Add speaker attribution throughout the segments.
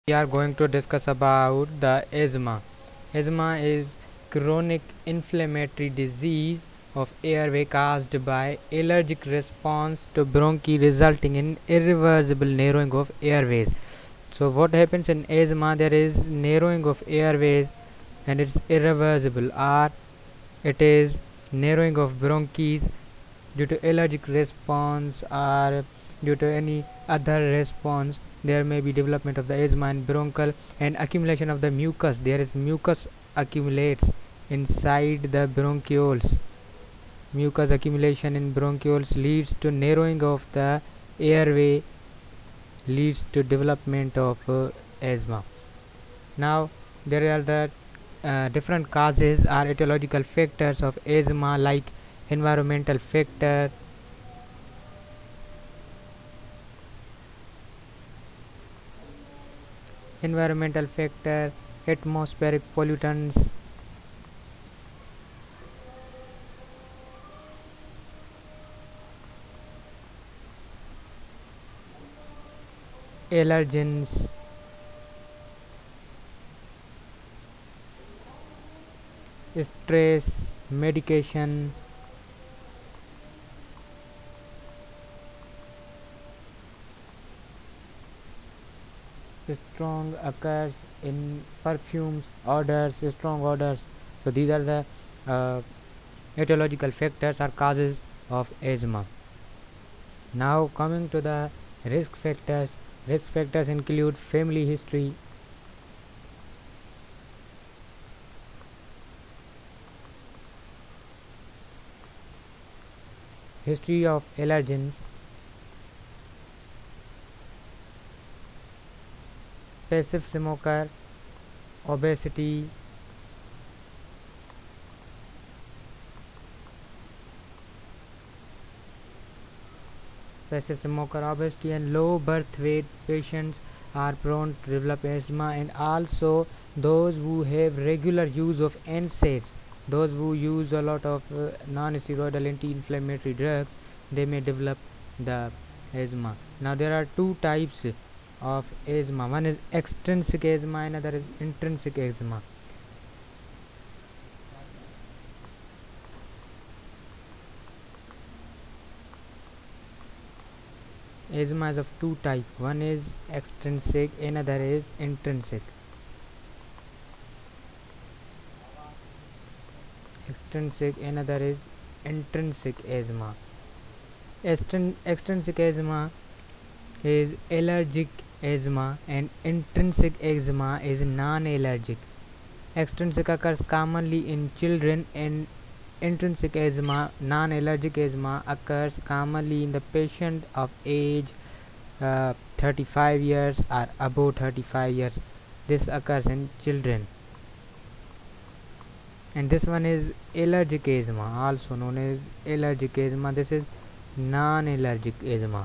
Speaker 1: We are going to discuss about the asthma. Asthma is chronic inflammatory disease of airway caused by allergic response to bronchi resulting in irreversible narrowing of airways. So what happens in asthma? There is narrowing of airways and it's irreversible, or it is narrowing of bronchs due to allergic response or due to any other response. There may be development of the asthma and bronchial and accumulation of the mucus. There is mucus accumulates inside the bronchioles. Mucus accumulation in bronchioles leads to narrowing of the airway, leads to development of asthma. Now there are the different causes or etiological factors of asthma, like environmental factor, atmospheric pollutants, allergens, stress, medication. Strong occurs in perfumes, odors, strong odors. So these are the etiological factors or causes of asthma. Now coming to the risk factors. Risk factors include family history, history of allergens, passive smoker, obesity, and low birth weight patients are prone to develop asthma, and also those who have regular use of NSAIDs, those who use a lot of non-steroidal anti-inflammatory drugs, they may develop the asthma. Now there are two types of asthma. One is extrinsic asthma, another is intrinsic asthma. Asthma is of two types. One is extrinsic, another is intrinsic. Another is intrinsic asthma. Extrinsic asthma is allergic asthma and intrinsic asthma is non-allergic. Extrinsic occurs commonly in children, and intrinsic asthma, non-allergic asthma, occurs commonly in the patient of age 35 years or above 35 years. This occurs in children. And this one is allergic asthma, also known as allergic asthma. This is non-allergic asthma.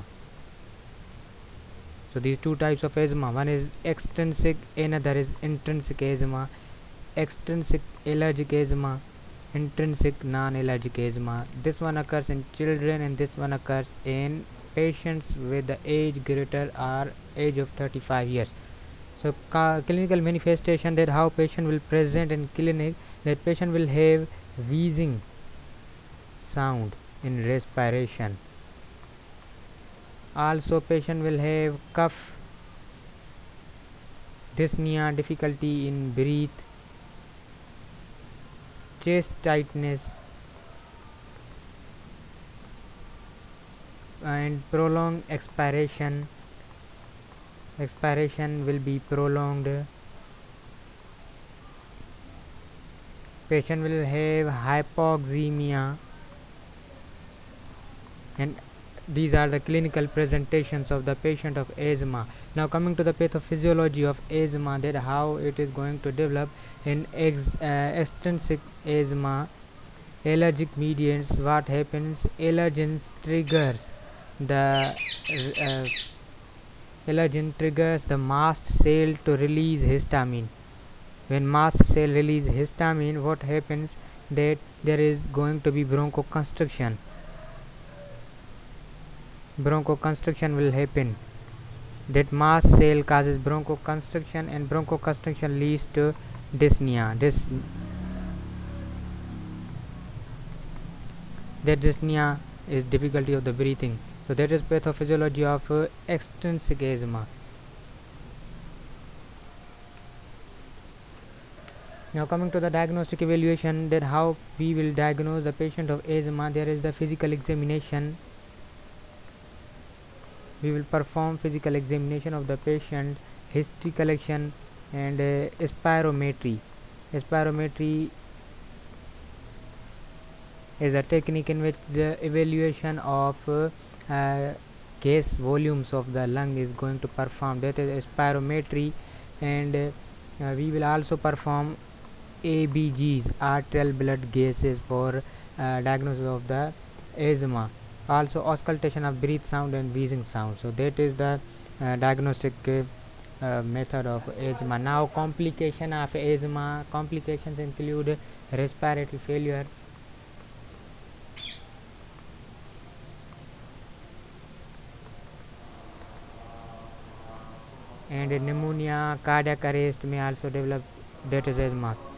Speaker 1: So these two types of asthma, one is extrinsic, another is intrinsic asthma. Extrinsic allergic asthma, intrinsic non-allergic asthma. This one occurs in children and this one occurs in patients with the age greater or age of 35 years. So clinical manifestation, that how patient will present in clinic, that patient will have wheezing sound in respiration. Also patient will have cough, dyspnea, difficulty in breathe, chest tightness, and prolonged expiration. Expiration will be prolonged. Patient will have hypoxemia, and these are the clinical presentations of the patient of asthma. Now coming to the pathophysiology of asthma, that how it is going to develop in extrinsic asthma. Allergic mediates, what happens, allergens triggers the allergen triggers the mast cell to release histamine. When mast cell release histamine, what happens, that there is going to be bronchoconstriction. Bronchoconstriction will happen. That mast cell causes bronchoconstriction, and bronchoconstriction leads to dyspnea. That dyspnea is difficulty of the breathing. So that is pathophysiology of extrinsic asthma. Now coming to the diagnostic evaluation, that how we will diagnose the patient of asthma. There is the physical examination. We will perform physical examination of the patient, history collection, and spirometry. Spirometry is a technique in which the evaluation of gas volumes of the lung is going to perform. That is spirometry. And we will also perform ABGs, arterial blood gases, for diagnosis of the asthma. Also auscultation of breath sound and wheezing sound. So that is the diagnostic method of asthma. Now complication of asthma. Complications include respiratory failure, and pneumonia, cardiac arrest may also develop. That is asthma.